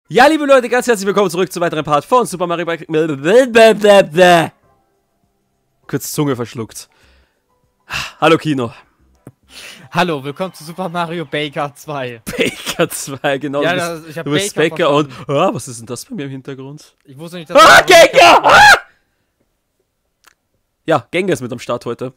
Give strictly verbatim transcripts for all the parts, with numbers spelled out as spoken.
Ja, liebe Leute, ganz herzlich willkommen zurück zu weiteren Part von Super Mario Bros. Kurz Zunge verschluckt. Hallo Kino. Hallo, willkommen zu Super Mario Baker zwei. Baker zwei, genau. Ja, du das, bist, ich hab du bist Baker Baker und... Ah, was ist denn das bei mir im Hintergrund? Ich wusste nicht, dass... Ah, Gengar! Ah! Ja, Gengar ist mit am Start heute.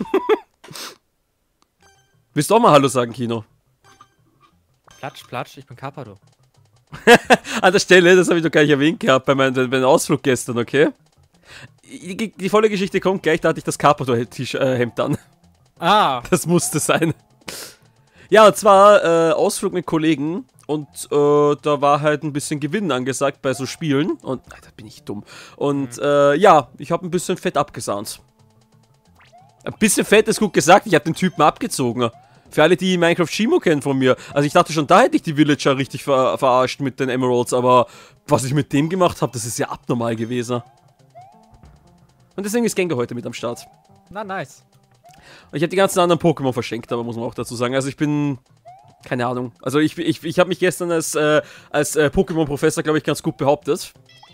Willst du auch mal Hallo sagen, Kino? Platsch, platsch, ich bin Carpador. An der Stelle, das habe ich noch gar nicht erwähnt gehabt bei meinem, bei meinem Ausflug gestern, okay? Die, die volle Geschichte kommt gleich, da hatte ich das Carpador-Hemd an. Ah. Das musste sein. Ja, und zwar äh, Ausflug mit Kollegen und äh, da war halt ein bisschen Gewinn angesagt bei so Spielen und, Alter, bin ich dumm. Und mhm. äh, ja, ich habe ein bisschen Fett abgesahnt. Ein bisschen Fett ist gut gesagt, ich habe den Typen abgezogen. Für alle, die Minecraft Shimo kennen von mir. Also ich dachte schon, da hätte ich die Villager richtig ver verarscht mit den Emeralds, aber was ich mit dem gemacht habe, das ist ja abnormal gewesen. Und deswegen ist Gengar heute mit am Start. Na, nice. Und ich habe die ganzen anderen Pokémon verschenkt, aber muss man auch dazu sagen. Also ich bin... Keine Ahnung. Also ich, ich, ich habe mich gestern als, äh, als äh, Pokémon-Professor, glaube ich, ganz gut behauptet.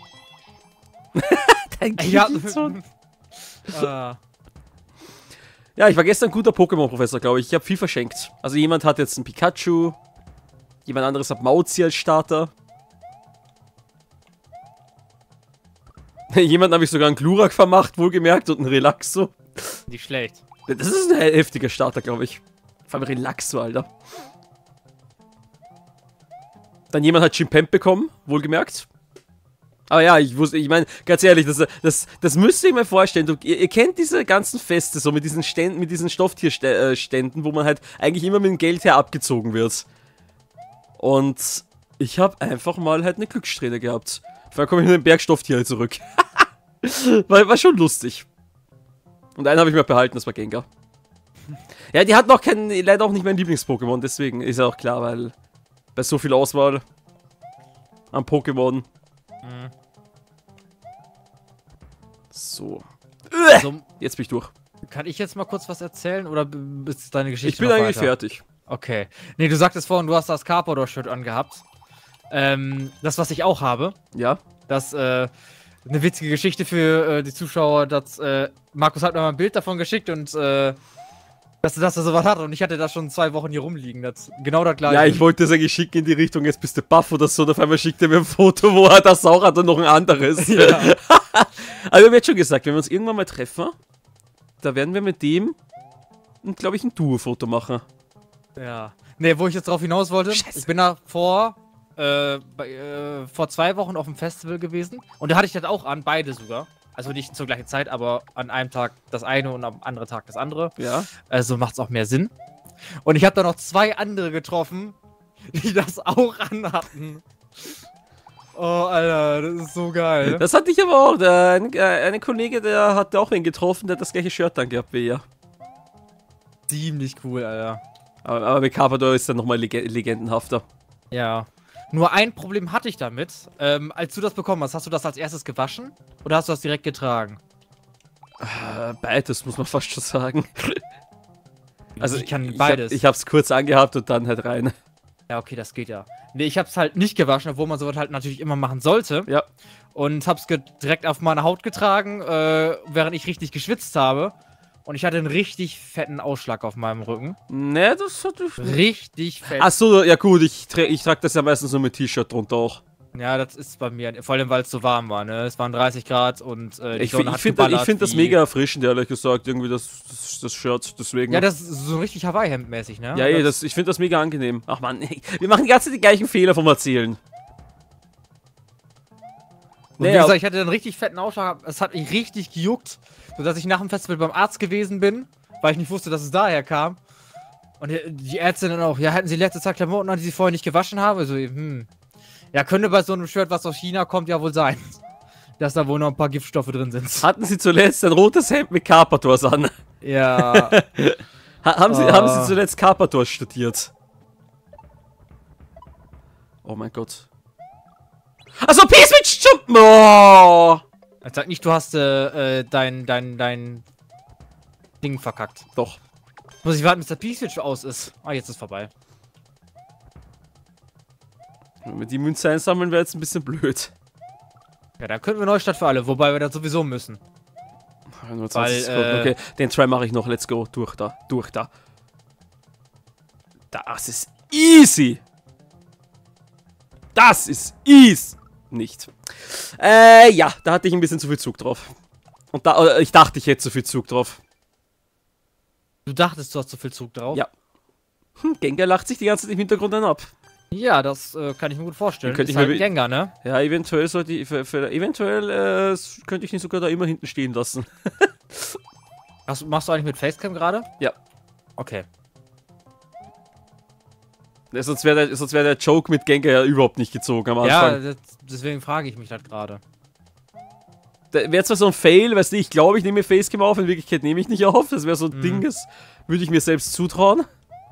Dein ja. uh. Ja, ich war gestern ein guter Pokémon-Professor, glaube ich. Ich habe viel verschenkt. Also jemand hat jetzt einen Pikachu. Jemand anderes hat Mauzi als Starter. Jemand habe ich sogar einen Glurak vermacht, wohlgemerkt, und einen Relaxo. Nicht schlecht. Das ist ein heftiger Starter, glaube ich. Vor allem Relaxo, Alter. Dann jemand hat Chimpemp bekommen, wohlgemerkt. Aber ja, ich wusste, ich meine, ganz ehrlich, das, das, das müsst ihr mir vorstellen. Du, ihr, ihr kennt diese ganzen Feste, so mit diesen Ständen, mit diesen Stofftierständen, wo man halt eigentlich immer mit dem Geld her abgezogen wird. Und ich habe einfach mal halt eine Glückssträhne gehabt. Vorher komme ich mit dem Bergstofftier zurück. war, war schon lustig. Und einen habe ich mir behalten, das war Gengar. Ja, die hat noch keinen, leider auch nicht mein Lieblings-Pokémon, deswegen ist ja auch klar, weil bei so viel Auswahl an Pokémon. Mhm. So. Also, jetzt bin ich durch. Kann ich jetzt mal kurz was erzählen oder ist deine Geschichte Ich bin noch eigentlich weiter? fertig. Okay. Nee, du sagtest vorhin, du hast das Carpador-Shirt angehabt. Ähm, das, was ich auch habe. Ja. Das, äh, eine witzige Geschichte für äh, die Zuschauer, dass, äh, Markus hat mir mal ein Bild davon geschickt und, äh, dass, dass er sowas hat und ich hatte das schon zwei Wochen hier rumliegen. Das, genau das gleiche. Ja, ich wollte das eigentlich schicken in die Richtung, jetzt bist du baff oder so, und auf einmal schickt er mir ein Foto, wo er das auch hat und noch ein anderes. Ja. Aber mir wird schon gesagt, wenn wir uns irgendwann mal treffen, da werden wir mit dem, glaube ich, ein Duo-Foto machen. Ja. Ne, wo ich jetzt drauf hinaus wollte, Scheiße. Ich bin da vor, äh, bei, äh, vor zwei Wochen auf dem Festival gewesen und da hatte ich das auch an, beide sogar. Also nicht zur gleichen Zeit, aber an einem Tag das eine und am anderen Tag das andere. Ja. Also macht es auch mehr Sinn. Und ich habe da noch zwei andere getroffen, die das auch anhatten. Oh, Alter, das ist so geil. Das hatte ich aber auch. Der, ein, äh, ein Kollege, der hat auch wen getroffen, der hat das gleiche Shirt dann gehabt wie ihr. Ziemlich cool, Alter. Aber, aber mit Carpador ist dann nochmal leg legendenhafter. Ja. Nur ein Problem hatte ich damit. Ähm, als du das bekommen hast, hast du das als erstes gewaschen? Oder hast du das direkt getragen? Äh, beides, muss man fast schon sagen. Also ich kann ich, beides. Ich, hab, ich hab's kurz angehabt und dann halt rein. Ja, okay, das geht ja. Nee, ich hab's halt nicht gewaschen, obwohl man sowas halt natürlich immer machen sollte. Ja. Und hab's direkt auf meine Haut getragen, äh, während ich richtig geschwitzt habe. Und ich hatte einen richtig fetten Ausschlag auf meinem Rücken. Ne, das hat ich nicht. Richtig fett. Ach so, ja gut, ich, tra ich trage das ja meistens nur mit T-Shirt drunter auch. Ja, das ist bei mir, vor allem weil es so warm war, ne? Es waren dreißig Grad und äh, die Ich, Sonne ich hat finde geballert find das wie- mega erfrischend, ehrlich gesagt, irgendwie das, das, das Shirt, deswegen. Ja, das ist so richtig Hawaii-Hemd-mäßig, ne? ja, ey, das, ich finde das mega angenehm. Ach man, wir machen die ganze Zeit die gleichen Fehler vom Erzählen. Und wie Nee, gesagt, ich hatte einen richtig fetten Ausschlag, es hat mich richtig gejuckt, sodass ich nach dem Festival beim Arzt gewesen bin, weil ich nicht wusste, dass es daher kam. Und die, die Ärztin dann auch, ja, hatten Sie letzte Zeit Klamotten an, die Sie vorher nicht gewaschen haben? So, hm. Ja, könnte bei so einem Shirt, was aus China kommt, ja wohl sein. Dass da wohl noch ein paar Giftstoffe drin sind. hatten Sie zuletzt ein rotes Hemd mit Carpadors an? Ja. ha haben, Sie, Oh. haben Sie zuletzt Carpadors studiert? Oh mein Gott. Achso, P-Switch Jump! Oh! Jetzt sag nicht, du hast äh, äh, dein, dein, dein Ding verkackt. Doch. Muss ich warten, bis der P-Switch aus ist. Ah, jetzt ist vorbei. Wenn wir die Münze einsammeln, wäre jetzt ein bisschen blöd. Ja, dann könnten wir Neustadt für alle, wobei wir das sowieso müssen. Nur zwanzig Weil, Sekunden. äh, Okay, den Try mache ich noch. Let's go. Durch da. Durch da. Das ist easy. Das ist easy. Nicht. Äh, ja, da hatte ich ein bisschen zu viel Zug drauf. Und da, äh, ich dachte, ich hätte zu viel Zug drauf. Du dachtest, du hast zu viel Zug drauf? Ja. Hm, Gengar lacht sich die ganze Zeit im Hintergrund dann ab. Ja, das äh, kann ich mir gut vorstellen. Könnte Ist ich mir halt ein be- Gengar, ne? Ja, eventuell sollte ich, für, für, eventuell äh, könnte ich ihn sogar da immer hinten stehen lassen. Hast, machst du eigentlich mit Facecam gerade? Ja. Okay. Ja, sonst wäre der, sonst wär der Joke mit Gengar ja überhaupt nicht gezogen am Ja, Anfang. das, deswegen frage ich mich das gerade. Ja, wäre zwar so ein Fail, weißt du, ich glaube, ich nehme Facecam auf, in Wirklichkeit nehme ich nicht auf. Das wäre so ein Mhm. Ding, das würde ich mir selbst zutrauen.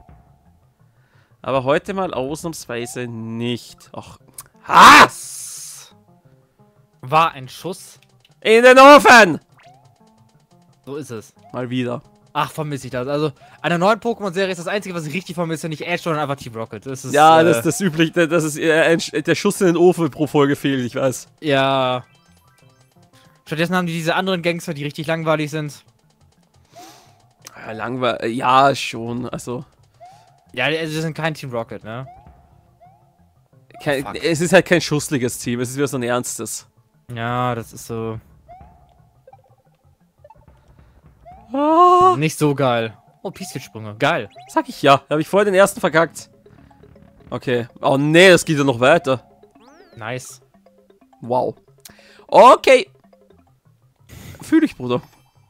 Aber heute mal ausnahmsweise nicht. Ach. Ha! Das war ein Schuss. In den Ofen! So ist es. Mal wieder. Ach, vermisse ich das. Also, an der neuen Pokémon-Serie ist das Einzige, was ich richtig vermisse, nicht Ash, sondern einfach Team Rocket. Das ist, Ja, äh, das ist das übliche, das ist äh, ein, der Schuss in den Ofen pro Folge fehlt, ich weiß. Ja. Stattdessen haben die diese anderen Gangster, die richtig langweilig sind. Ja, langweilig. Ja, schon. Also. Ja, also das sind kein Team Rocket, ne? Kein, Fuck. es ist halt kein schussliges Team, es ist wieder so ein ernstes. Ja, das ist so. Ah, Nicht so geil. Oh, Pieselsprünge. Geil. sag ich ja. Habe ich vorher den ersten verkackt. Okay. Oh nee, das geht ja noch weiter. Nice. Wow. Okay. Fühl dich, Bruder.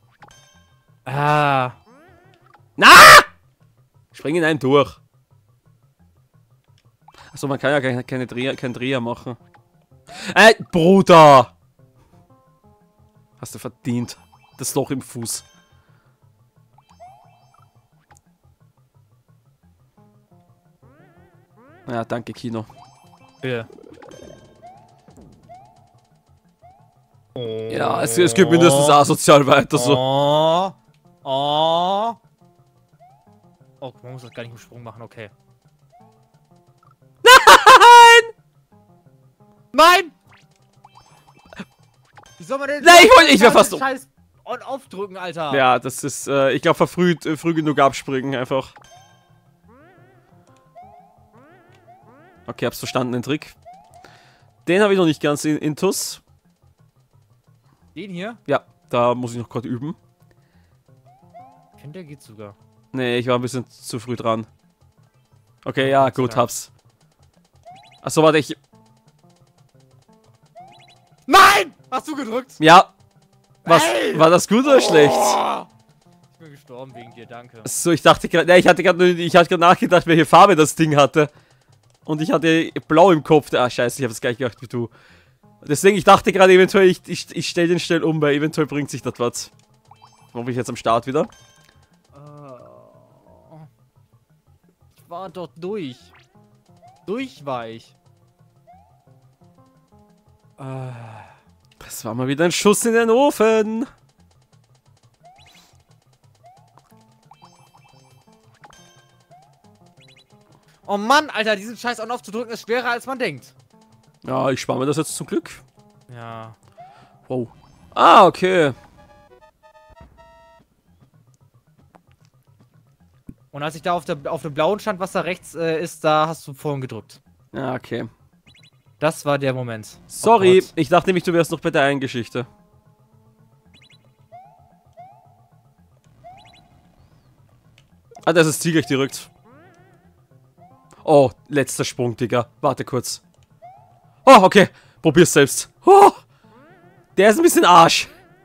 Ah. Na! Spring in einen durch. Achso, man kann ja keine, keine Dreher, keinen Dreher machen. Äh, Bruder! Hast du verdient. Das Loch im Fuß. Ja, danke, Kino. Ja. Ja, es, es geht mindestens asozial weiter so. Oh. Oh. Oh, man muss das gar nicht im Sprung machen, okay. Nein! Nein! Wie soll man denn... Nein, ich wollte- ich wär fast um. Scheiß On-Off drücken, Alter. Ja, das ist, äh, ich glaube, verfrüht, äh, früh genug abspringen einfach. Okay, hab's verstanden, den Trick. Den habe ich noch nicht ganz in intus. Den hier? Ja, da muss ich noch gerade üben. Ich finde, der geht sogar. Nee, ich war ein bisschen zu früh dran. Okay, ja, Gott sei gut, Dank. hab's. Achso, warte, ich... Nein! Hast du gedrückt? Ja. Was? Ey! War das gut oder schlecht? Oh. Ich bin gestorben wegen dir, danke. So, ich dachte gerade... Ja, ich hatte gerade ich hatte gerade nachgedacht, welche Farbe das Ding hatte. Und ich hatte blau im Kopf. Ah, scheiße, ich habe es gleich gedacht wie du. Deswegen, ich dachte gerade eventuell, ich, ich, ich stelle den schnell um, weil eventuell bringt sich das was. Warum bin ich jetzt am Start wieder? Oh. Ich war doch durch. Durch war ich. Ah. Das war mal wieder ein Schuss in den Ofen. Oh Mann, Alter, diesen Scheiß on-off zu drücken ist schwerer als man denkt. Ja, ich spare mir das jetzt zum Glück. Ja. Wow. Ah, okay. Und als ich da auf, der, auf dem blauen stand, was da rechts äh, ist, da hast du vorhin gedrückt. Ja, okay. Das war der Moment. Sorry, Oh Gott. ich dachte nämlich, du wärst noch bei der einen Geschichte. Ah, das ist zielgleich direkt. Oh, letzter Sprung, Digga. Warte kurz. Oh, okay. Probier's selbst. Oh, der ist ein bisschen Arsch.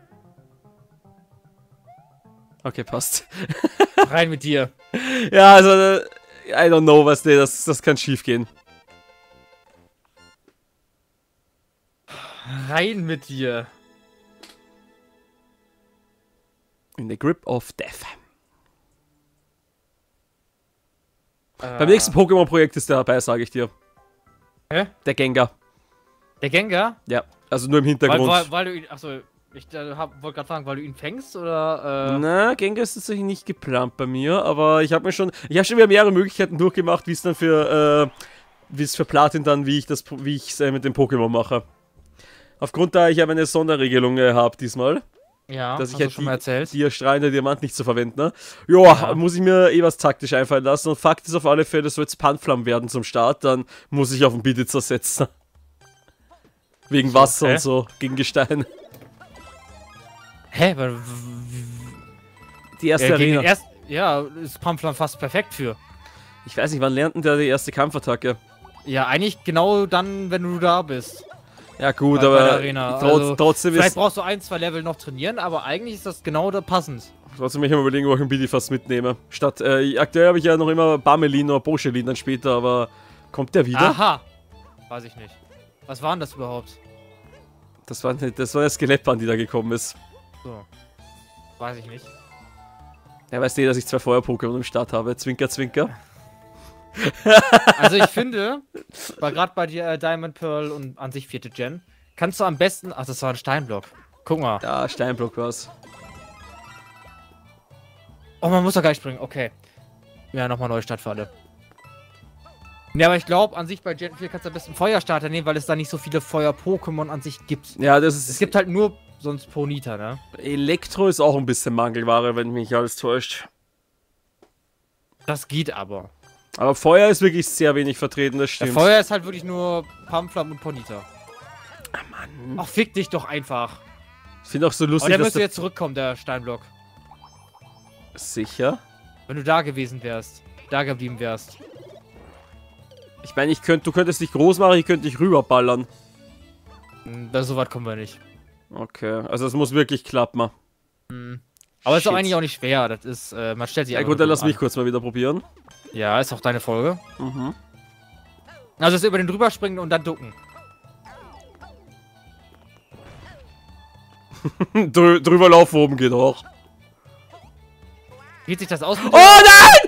Okay, passt. Rein mit dir. Ja, also, äh, I don't know, was, nee, das, das kann schief gehen. Rein mit dir. In the grip of death. Äh, Beim nächsten Pokémon-Projekt ist der dabei, sage ich dir. Hä? Der Gengar. Der Gengar? Ja, also nur im Weil, Hintergrund. weil, weil du ihn. Achso, ich äh, wollte gerade fragen, weil du ihn fängst oder. Äh, Na, Gengar ist tatsächlich nicht geplant bei mir, aber ich habe mir schon, ich habe schon wieder mehrere Möglichkeiten durchgemacht, wie es dann für wie es für Platin dann, wie ich das, wie ich es äh, mit dem Pokémon mache. Aufgrund da ich aber eine Sonderregelung äh, habe diesmal, Ja, dass ich hast du halt schon die, mal erzählt. die strahlende Diamant nicht zu verwenden, ne? Joa, Ja. muss ich mir eh was taktisch einfallen lassen. Und Fakt ist auf alle Fälle, soll jetzt Panflam werden zum Start, dann muss ich auf den Biditzer setzen. Wegen So, Wasser hä? und so, gegen Gestein. Hä? Weil- Die erste Ja, gegen Arena. den erst, ja, ist Pamphlan fast perfekt für. Ich weiß nicht, wann lernt denn der die erste Kampfattacke? Ja, eigentlich genau dann, wenn du da bist. Ja gut, Bei- bei der aber Arena. trotz, Also, trotzdem Vielleicht ist... brauchst du ein, zwei Level noch trainieren, aber eigentlich ist das genau da passend. Trotzdem möchte ich mal überlegen, wo ich einen Bidi fast mitnehme. Statt, äh, aktuell habe ich ja noch immer Bamelin oder Boschelin dann später, aber kommt der wieder? Aha. Weiß ich nicht. Was war denn das überhaupt? Das war, das war der Skelettbahn, die da gekommen ist. So. Weiß ich nicht. Er weiß eh, dass ich zwei Feuer-Pokémon im Start habe. Zwinker, zwinker. Also ich finde, war gerade bei dir äh, Diamond Pearl und an sich vierte Gen, kannst du am besten... Ach, das war ein Steinblock. Guck mal. Ja, Steinblock war's. Oh, man muss doch gar nicht springen. Okay. Ja, nochmal Neustart für alle. Ja, aber ich glaube, an sich bei Gen vier kannst du am besten Feuerstarter nehmen, weil es da nicht so viele Feuer-Pokémon an sich gibt. Ja, das ist... Es gibt halt nur sonst Ponita, ne? Elektro ist auch ein bisschen Mangelware, wenn mich alles täuscht. Das geht aber. Aber Feuer ist wirklich sehr wenig vertreten, das Der stimmt. Feuer ist halt wirklich nur Pamphlam und Ponita. Ah, Mann. Ach, fick dich doch einfach. Ich finde auch so Aber lustig, der dass müsste der... jetzt zurückkommen, der Steinblock. Sicher? Wenn du da gewesen wärst. Da geblieben wärst. Ich meine, ich könnt, du könntest dich groß machen, ich könnte dich rüberballern. Hm, Da, so weit kommen wir nicht. Okay, also es muss wirklich klappen. Hm. Aber ist doch Shit. eigentlich auch nicht schwer. Das ist, äh, man stellt sich Ja einfach gut, dann nur lass mich an. kurz mal wieder probieren. Ja, ist auch deine Folge. Mhm. Also, das über den drüber springen und dann ducken. Drü drüber laufen oben geht auch. Geht sich das aus? Oh nein!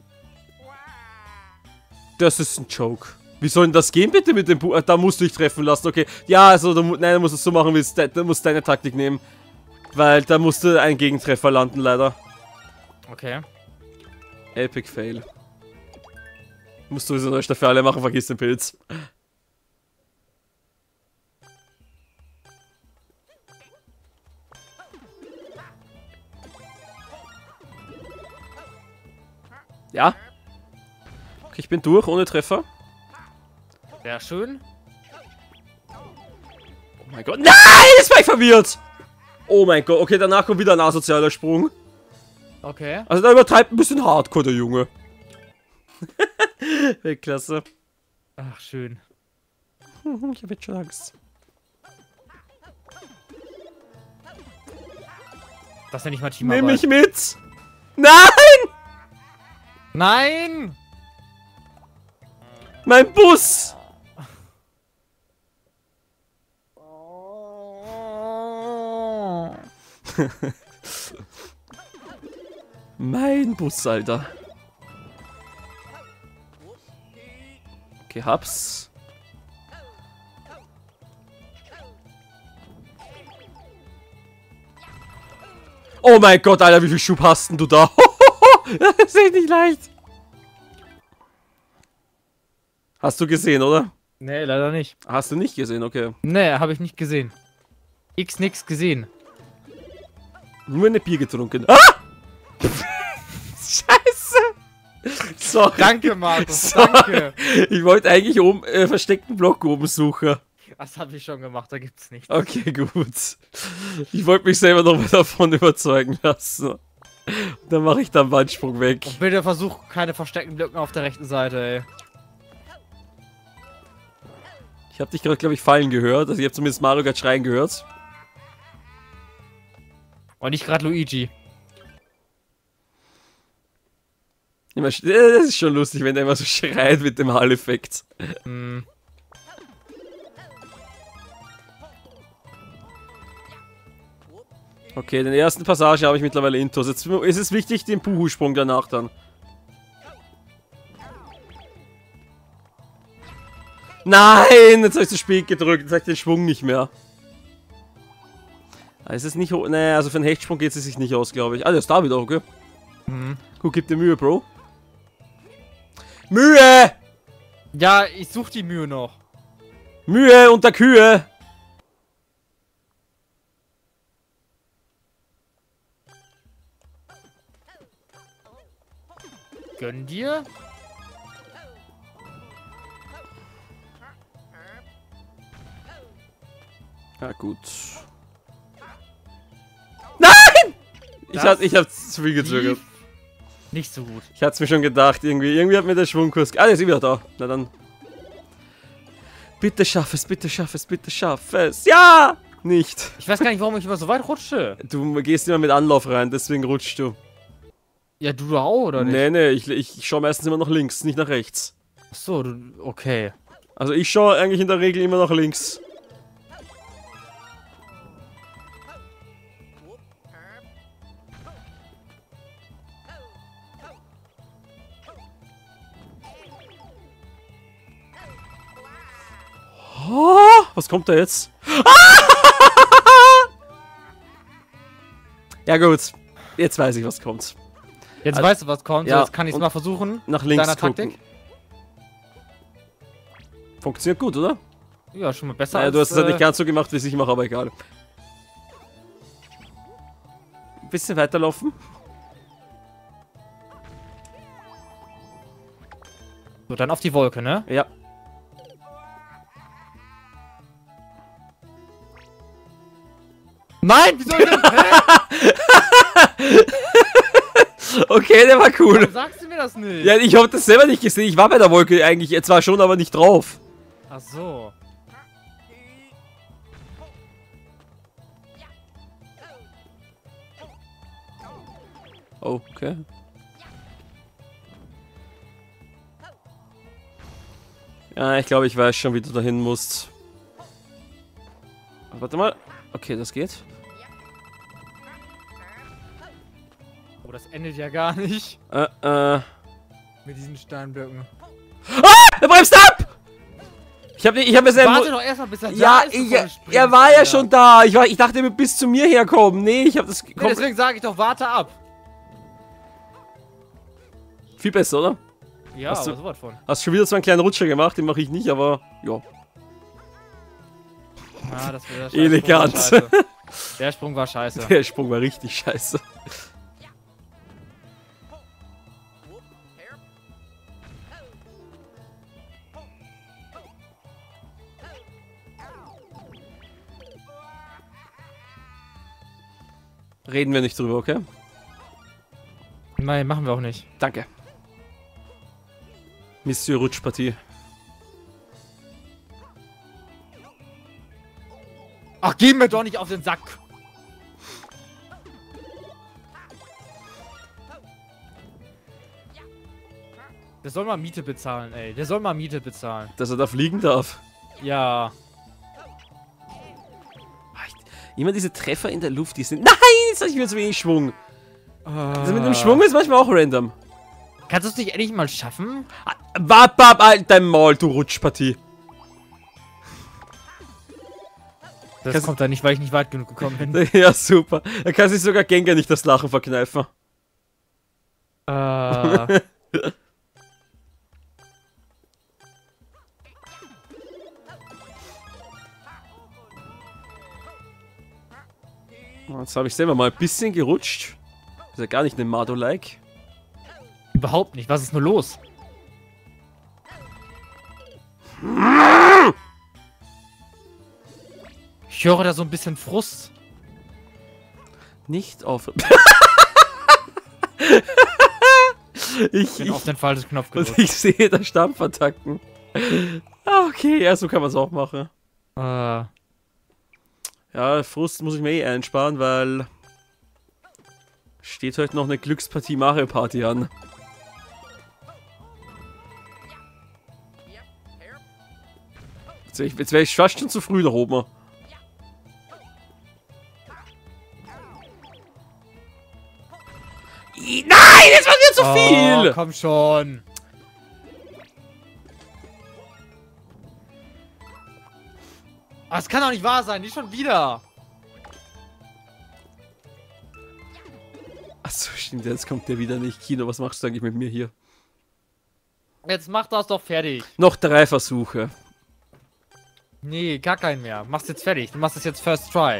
Das ist ein Joke. Wie soll denn das gehen bitte mit dem Bu Da musst du dich treffen lassen, okay. Ja, also, da, mu- nein, da musst du es so machen, wie es de da musst du deine Taktik nehmen. Weil da musst du einen Gegentreffer landen, leider. Okay. Epic Fail. Musst du so eine Staffel alle machen, vergiss den Pilz. Ja. Okay, ich bin durch, ohne Treffer. Sehr schön. Oh mein Gott. Nein, jetzt war ich verwirrt. Oh mein Gott, okay, danach kommt wieder ein asozialer Sprung. Okay. Also da übertreibt ein bisschen Hardcore, der Junge. Klasse. Ach, schön. Ich hab jetzt schon Angst. Das ist ja nicht mal Teamarbeit. Nimm mich mit. Nein! Nein! Mein Bus! Mein Bus, Alter. Okay, hab's. Oh mein Gott, Alter, wie viel Schub hast denn du da? Das ist echt nicht leicht. Hast du gesehen, oder? Nee, leider nicht. Hast du nicht gesehen, okay. Nee, habe ich nicht gesehen. X nix gesehen. Nur eine Bier getrunken. Ah! Scheiße! Sorry. Danke, Markus, Sorry. danke. Ich wollte eigentlich oben äh, versteckten Block oben suchen. Das habe ich schon gemacht, da gibt's nichts. Okay, gut. Ich wollte mich selber noch mal davon überzeugen lassen. Dann mache ich dann Wandsprung weg. Und bitte versuch keine versteckten Blöcken auf der rechten Seite, ey. Ich habe dich gerade, glaube ich, fallen gehört. Also ich habe zumindest Mario gerade schreien gehört. Und nicht gerade Luigi. Immer, sch- äh, das ist schon lustig, wenn der immer so schreit mit dem Hall-Effekt. Hm. Okay, den ersten Passage habe ich mittlerweile intus. Jetzt ist es wichtig, den Puhu-Sprung danach dann. Nein! Jetzt habe ich zu spät gedrückt. Jetzt habe ich den Schwung nicht mehr. Ah, ist es nicht... Naja, also für einen Hechtsprung geht es sich nicht aus, glaube ich. Ah, der ist da wieder, okay. Mhm. Gut, gib dir Mühe, Bro. Mühe! Ja, ich suche die Mühe noch. Mühe unter Kühe! Gönn dir. Ja, gut. Nein! Ich Das hab, ich hab zu viel gezögert. lief nicht so gut. Ich hatte es mir schon gedacht, irgendwie. Irgendwie hat mir der Schwungkurs... Ah, der ist wieder da. Na dann. Bitte schaff es, bitte schaff es, bitte schaff es. Ja! Nicht. Ich weiß gar nicht, warum ich immer so weit rutsche. Du gehst immer mit Anlauf rein, deswegen rutschst du. Ja, du doch auch, oder nicht? Nee, nee, ich, ich schaue meistens immer nach links, nicht nach rechts. Achso, du, okay. Also ich schaue eigentlich in der Regel immer nach links. Oh, was kommt da jetzt? Ja gut, jetzt weiß ich, was kommt. Jetzt Also, weißt du, was kommt. ja, Jetzt kann ich es und mal versuchen. Nach links Deiner gucken. Taktik? Funktioniert gut, oder? Ja, schon mal besser Naja, als... du hast es halt äh, nicht ganz so gemacht, wie es ich mache, aber egal. Ein bisschen weiterlaufen. So, dann auf die Wolke, ne? Ja. Nein, wieso denn? Okay, der war cool. Warum sagst du mir das nicht? Ja, ich habe das selber nicht gesehen. Ich war bei der Wolke eigentlich. Jetzt war schon, aber nicht drauf. Ach so. Oh, okay. Ja, ich glaube, ich weiß schon, wie du dahin musst. Warte mal. Okay, das geht. Oh, das endet ja gar nicht. Äh, äh. Mit diesen Steinblöcken. Er bremst ab! Ich habe ich hab mir selber... Warte doch erstmal, bis er Ja, da ist, ich, bevor du springst, er war ja Alter. schon da. Ich, war, ich dachte, er wird bis zu mir herkommen. Nee, ich habe das... Nee, Komm, deswegen sage ich doch, warte ab. viel besser, oder? Ja, Hast du- aber sowas von. Hast schon wieder so einen kleinen Rutscher gemacht, den mache ich nicht, aber... Ja. Ja, das wäre der Elegant. Sprung war scheiße. Der Sprung war scheiße. Der Sprung war richtig scheiße. Reden wir nicht drüber, okay? Nein, machen wir auch nicht. Danke. Monsieur Rutschpartie. Ach, geh mir doch nicht auf den Sack. Der soll mal Miete bezahlen, ey. Der soll mal Miete bezahlen. Dass er da fliegen darf. Ja. Immer diese Treffer in der Luft, die sind... Nein, jetzt habe ich mir zu wenig Schwung. Das mit dem Ah. Schwung ist manchmal auch random. Kannst du es nicht endlich mal schaffen? Wap, wap, halt dein Maul, du Rutschpartie. Das Kannst- kommt da nicht, weil ich nicht weit genug gekommen bin. Ja, super. Da kann sich sogar Gengar nicht das Lachen verkneifen. äh, Jetzt habe ich selber mal ein bisschen gerutscht. Ist ja gar nicht eine Mado-like. überhaupt nicht. Was ist nur los? Ich höre da so ein bisschen Frust. Nicht auf... ich, Ich bin ich, auf den falschen Knopf und gedrückt. ich sehe da Stampfattacken. Ah, okay, ja, so kann man es auch machen. Äh, Ja, Frust muss ich mir eh einsparen, weil... Steht heute noch eine Glückspartie Mario Party an. Jetzt wäre ich, jetzt wär ich fast schon zu früh da oben. I- Nein, jetzt war mir zu viel! Oh, komm schon. Ah, das kann doch nicht wahr sein. Die schon wieder. Achso, stimmt, jetzt kommt der wieder nicht. Kino, was machst du eigentlich mit mir hier? Jetzt mach das doch fertig. Noch drei Versuche. Nee, gar keinen mehr. Mach's jetzt fertig. Du machst es jetzt first try.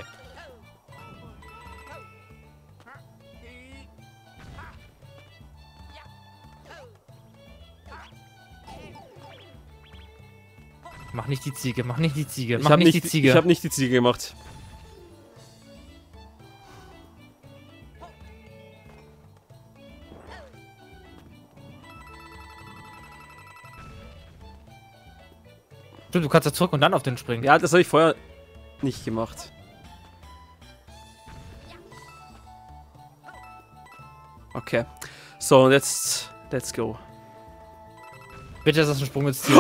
Mach nicht die Ziege, mach nicht die Ziege, Ich mach habe nicht, nicht, die Ziege. ich hab nicht die Ziege gemacht. Stimmt, du kannst ja zurück und dann auf den springen. Ja, das habe ich vorher nicht gemacht. Okay. So, und jetzt, let's go. Bitte ist das ein Sprung ins Ziel.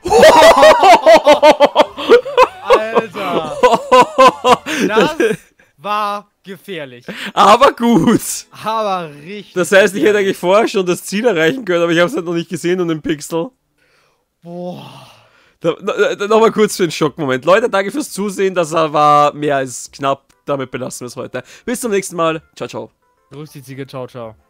Alter! Das war gefährlich. Aber gut. Aber richtig. Das heißt, ich hätte gefährlich. eigentlich vorher schon das Ziel erreichen können, aber ich habe es halt noch nicht gesehen und den Pixel. Boah. Da, da, da, Nochmal kurz für den Schockmoment. Leute, danke fürs Zusehen. Das war mehr als knapp. Damit belassen wir es heute. Bis zum nächsten Mal. Ciao, ciao. Grüß die Ziege, ciao, ciao.